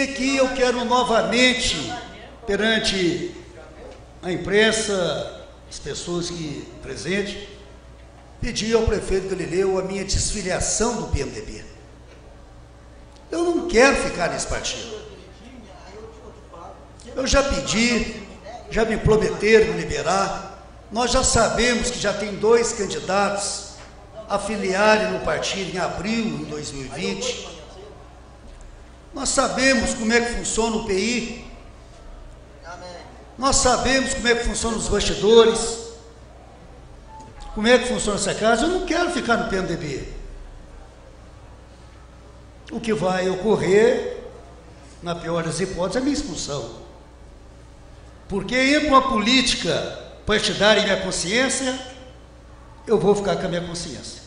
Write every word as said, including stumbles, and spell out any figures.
E aqui eu quero novamente, perante a imprensa, as pessoas que presentes, pedir ao prefeito Galileu a minha desfiliação do P M D B. Eu não quero ficar nesse partido. Eu já pedi, já me prometeram liberar. Nós já sabemos que já tem dois candidatos a filiarem no partido em abril de dois mil e vinte. Nós sabemos como é que funciona o P I. Nós sabemos como é que funcionam os bastidores. Como é que funciona essa casa. Eu não quero ficar no P M D B. O que vai ocorrer, na pior das hipóteses, é a minha expulsão. Porque ir para uma política partidária em minha consciência, eu vou ficar com a minha consciência.